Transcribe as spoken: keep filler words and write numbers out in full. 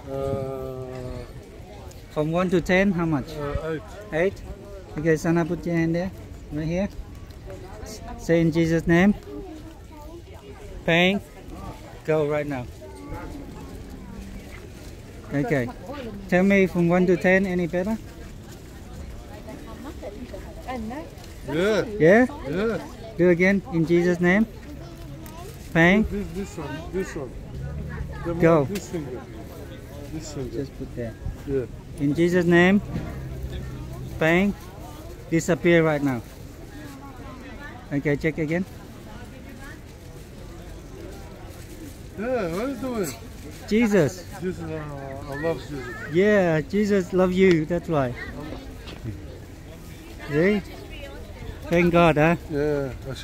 Uh, From one to ten, how much? uh, eight. Eight. Okay, Sana, put your hand there, right here. Say in Jesus' name. Pain. Go right now. Okay. Tell me from one to ten, any better? Yeah. Yeah? Yeah. Do again in Jesus' name. Pain. This, this one. This one. The Go. one, this finger. This finger. Just put there. Yeah. In Jesus' name. Pain. Disappear right now. Okay, check again. Yeah, what are you doing? Jesus. Jesus, uh, I love Jesus. Yeah, Jesus love you. That's why. See? Thank God, huh? Yeah.